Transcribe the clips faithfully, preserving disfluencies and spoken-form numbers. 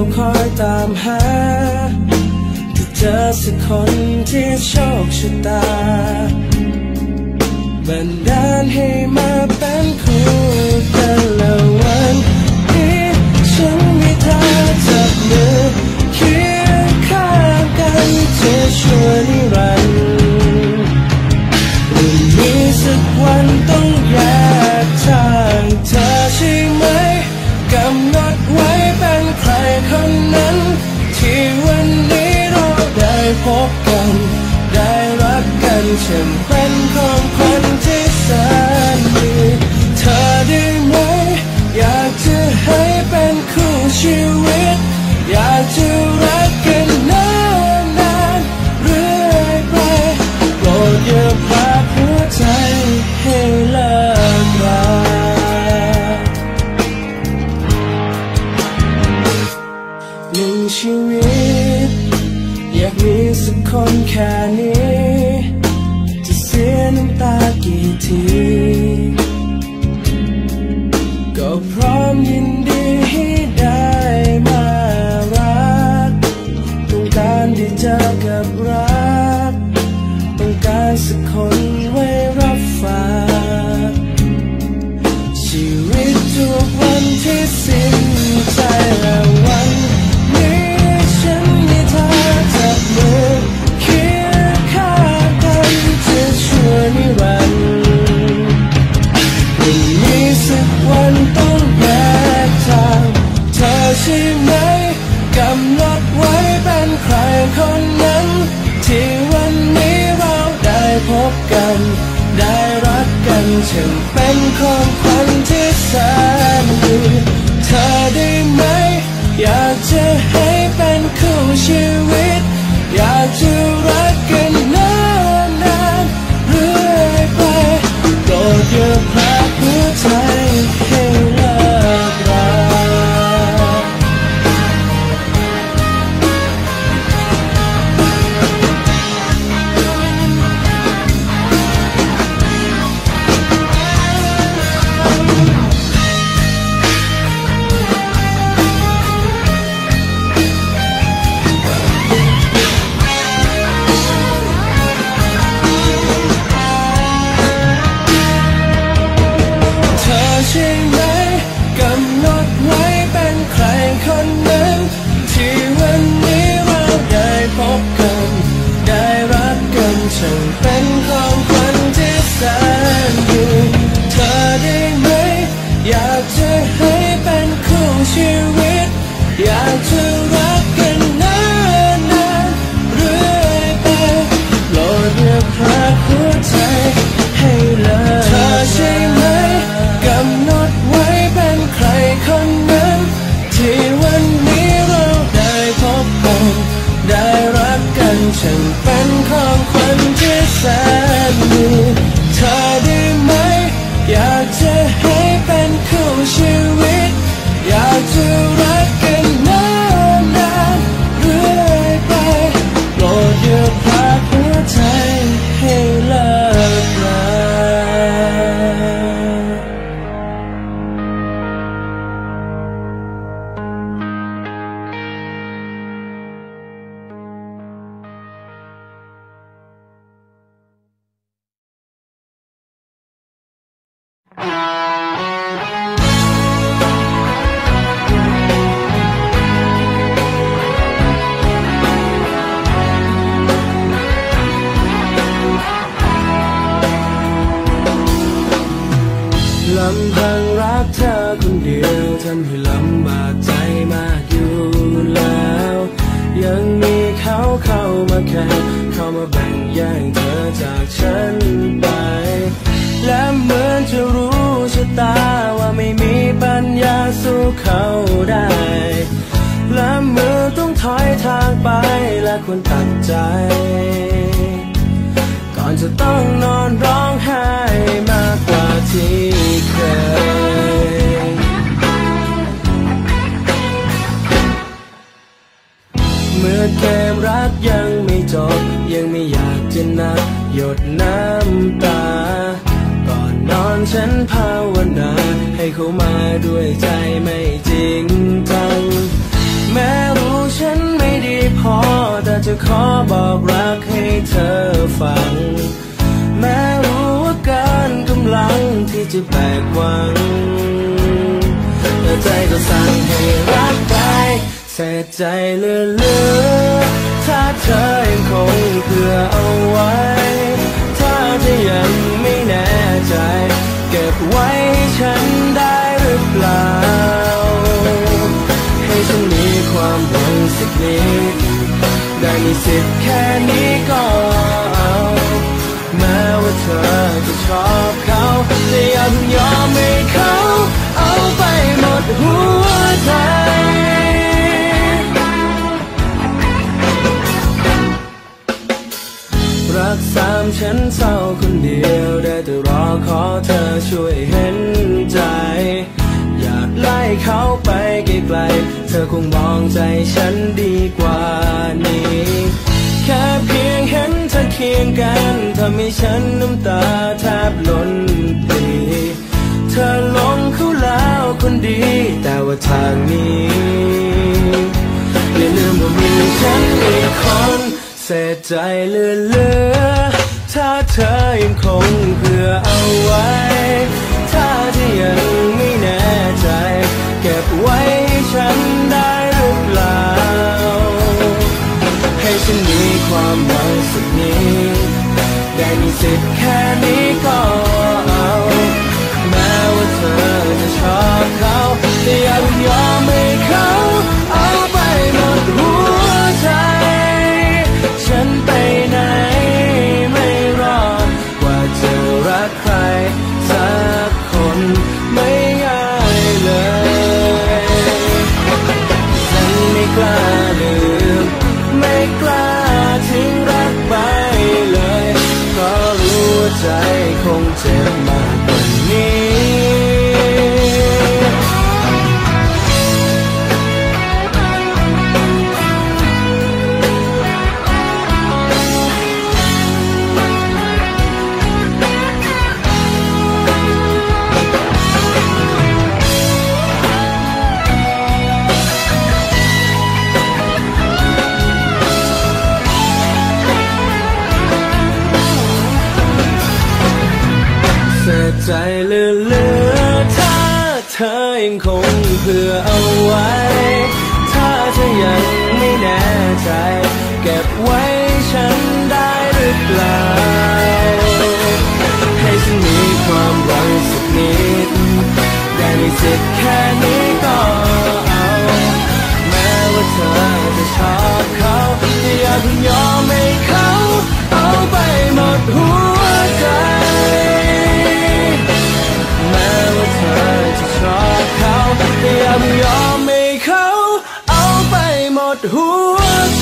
คอยตามหาจะเจอสักคนที่โชคชะตาบันดาลให้มาเป็นคู่กันแล้ววันนี้ฉันมีเธอจับมือเคียงข้างกันจะชั่วนิรันดร์วันนี้สักวันต้องแยกทางเธอใช่ไหมกำหนดไว้เป็นใครคนนั้นที่วันนี้เราได้พบกันได้รักกันฉันเป็นของขวัญที่แสนดีเธอได้ไหมอยากจะให้เป็นคู่ชีวิตอยากจะรักกันนานๆเรื่อยไปโปรดอย่าพาหัวใจให้เลิกราหนึ่งชีวิตอยากมีสักคนแค่นี้จะเสียน้ำตากี่ทีก็พร้อมยินดีให้ได้มารักต้องการที่จะกับรักต้องการสักคนไว้รับฝากชีวิตทุกวันที่สิ้นใจและวันนี้ฉันมีเธอจับมือเคียงข้างกันจะชั่วนิรันดร์วันนี้สักวันต้องแยกทางเธอใช่ไหมกำหนดไว้เป็นใครคนนั้นที่วันนี้เราได้พบกันได้รักกันฉันเป็นของขวัญที่แสนดีเธอได้ไหมอยากจะให้เป็นคู่ชีวิตอยากจะรักกันนานๆเรื่อยไปโปรดอย่าพลาดหัวใจให้เลิกราใช่ไหมกำหนดไว้เป็นใครคนนั้นที่วันนี้เราได้พบกันได้รักกันฉันเป็นของขวัญที่แสนดีเธอได้ไหมอยากจะให้เป็นคู่ชีวิตอยากจะรักกันนานๆเรื่อยไปโปรดอย่าพลาดหัวใจให้เลยเธอใช่ไหมกำหนดไว้เป็นใครคนนั้นที่วันนี้เราได้พบกันได้รักกันฉันเป็นของขวัญที่แสนดีเธอได้ไหมอยากจะให้เป็นคู่ชีวิตอยากจะรักกันนานๆเรื่อยไปโปรดอย่าพลาดหัวใจให้เลิกราลำพังรักเธอคนเดียวทำให้ลำบากใจมากอยู่แล้วยังมีเขาเข้ามาแข่งเข้ามาแบ่งแย่งเธอจากฉันไปและเหมือนจะรู้ชะตาว่าไม่มีปัญญาสู้เขาได้และเมื่อต้องถอยทางไปและควรตัดใจก่อนจะต้องนอนร้องไห้มากกว่าที่เคยเมื่อเกมรักยังไม่จบยังไม่อยากจะนับหยดน้ำตาก่อนนอนฉันภาวนาให้เขามาด้วยใจไม่จริงจังแม้รู้ฉันไม่ดีพอแต่จะขอบอกรักให้เธอฟังแม้รู้ว่าเกินกำลังที่จะแบกหวังแต่ใจก็สั่งให้รักไปเสียใจเหลือๆถ้าเธอยังคงเผื่อเอาไว้ถ้าเธอยังไม่แน่ใจเก็บไว้ให้ฉันได้หรือเปล่าให้ฉันมีความหวังสักนิดได้มีสิทธิ์แค่นี้ก็เอาแม้ว่าเธอจะชอบเขาแต่อย่าเพิ่งยอมให้เขาเอาไปหมดหัวใจรักสามฉันเศร้าคนเดียวได้แต่รอขอเธอช่วยเห็นใจอยากไล่เขาไปไกลๆเธอคงมองใจฉันดีกว่านี้แค่เพียงเห็นเธอเคียงกันทำให้ฉันน้ำตาแทบล้นปรีเธอลงเขาแล้วคนดีแต่ว่าทางนี้อย่าลืมว่ามีฉันอีกคนเสียใจเหลือๆถ้าเธอยังคงเผื่อเอาไว้ถ้าเธอยังไม่แน่ใจเก็บไว้ให้ฉันได้หรือเปล่าให้ฉันมีความหวังสักนิดได้มีสิทธิ์แค่นี้ก็เอาแม้ว่าเธอจะชอบเขาแต่อย่าเพิ่งยอมให้เขาเอาไปหมดหัวใจฉันไปไหนไม่รอดกว่าจะรักใครสักคนไม่ง่ายเลยฉันไม่กล้าลืมไม่กล้าทิ้งรักไปเลยเพราะรู้ว่าใจคงเจ็บมากกว่านี้ใจเหลือๆถ้าเธอยังคงเผื่อเอาไว้ถ้าเธอยังไม่แน่ใจเก็บไว้ฉันได้หรือเปล่าให้ฉันมีความหวังสักนิดได้มีสิทธิ์แค่นี้ก็เอาแม้ว่าเธอจะชอบเขาแต่อย่าเพิ่งยอมให้เขาเอาไปหมดหัวใจแม้ว่าเธอจะชอบเขาแต่อย่าเพิ่งยอมให้เขาเอาไปหมดหัวใจ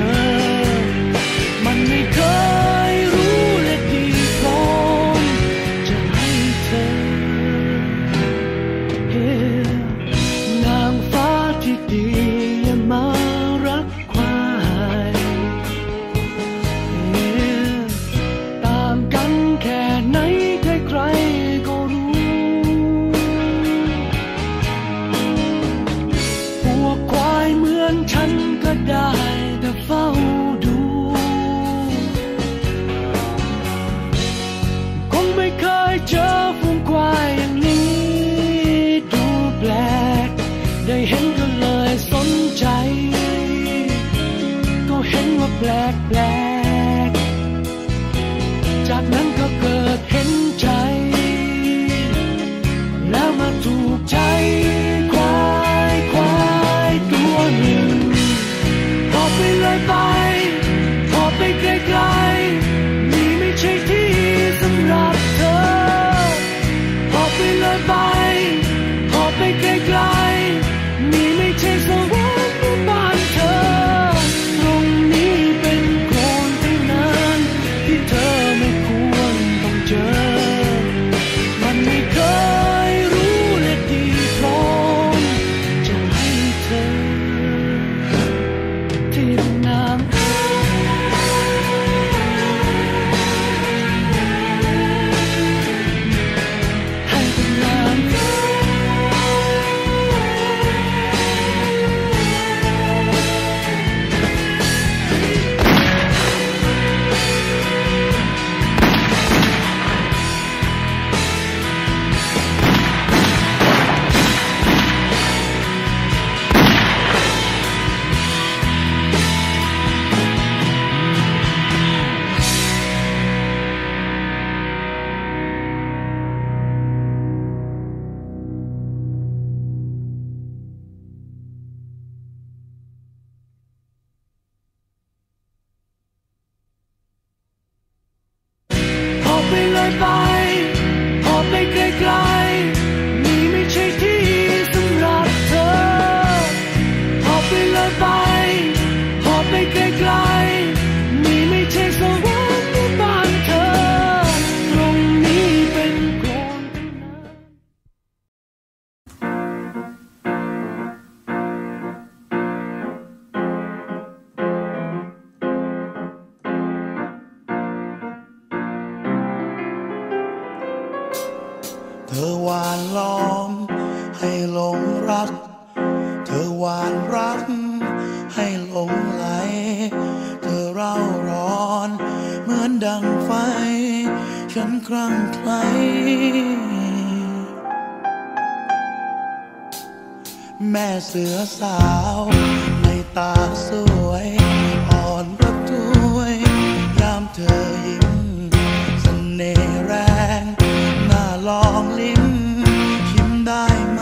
เได้แต่เฝ้าดูคงไม่เคยเจอฝูงควายอย่างนี้ดูแปลกได้เห็นก็เลยสนใจก็เห็นว่าแปลกแปลกจากนั้นก็เกิดเห็นใจแล้วมาถูกใจควายควายตัวหนึ่งพอไปเลยไปพอไปไกลๆนี่ไม่ใช่ที่สำหรับเธอพอไปเลยไปพอไปไกลๆนี่ไม่ใช่สวรรค์ของบ้านเธอตรงนี้เป็นโคลนทั้งนั้นที่เธอไม่ควรต้องเจอมันไม่เคยรู้และดีพร้อมจะให้เธอที่น้ำให้เป็นน้ำพอไปเลยไปพอไปไกลๆนี่ไม่ใช่ที่สำหรับเธอพอไปเลยไปพอไปไกลๆนี่ไม่ใช่สวรรค์ของบ้านเธอตรงนี้เป็นโคลนทั้งนั้นเธอหวานล้อมให้หลงรักเธอหวานรักให้หลงไหลเธอเร่าร้อนเหมือนดังไฟฉันคลั่งไคล้แม่เสือสาวในตาสวยอ่อนระทวยยามเธอยิ้มเสน่ห์แรงน่าลองลิ้มชิมได้ไหม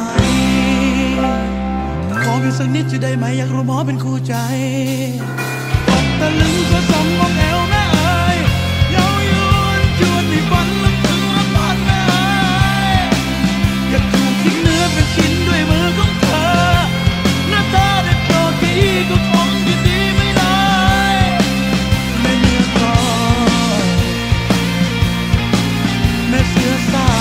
ขอเพียงสักนิดจะได้ไหมอยากรู้หมอเป็นคู่ใจตกตะลึงก็สมมองแอวแม่เอ๋ยเย้ายวนชวนให้ฝันลำพึงลำพันแม่เอ๋ยอยากถูกทิ้งเนื้อเป็นชิ้นด้วยมือของเธอหน้าตาได้โปรดที่ก็คงจะดีไม่ได้แม่เนื้อกลอยแม่เสือสาว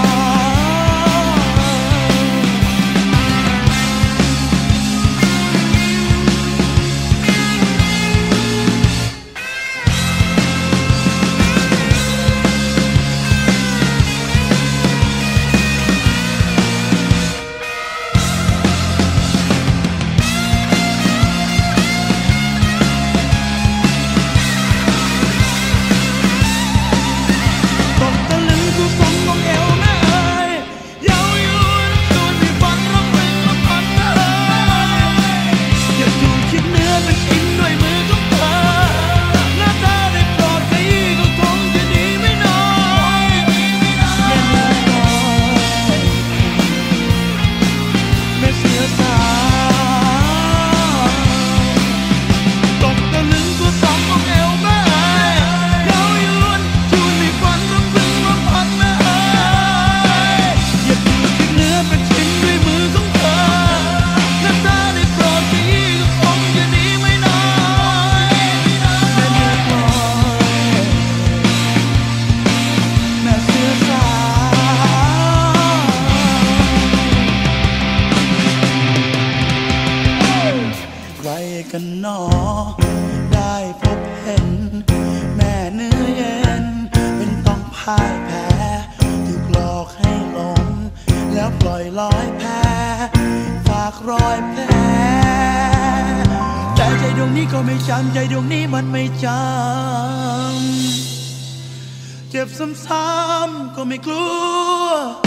กันหนอได้พบเห็นแม่เนื้อเย็นเป็นต้องพ่ายแพ้ถูกหลอกให้หลงแล้วปล่อยลอยแพ้ฝากรอยแผลใจใจก็ไม่จำใจดวงนี้มันไม่จำเจ็บซ้ำๆก็ไม่กลัว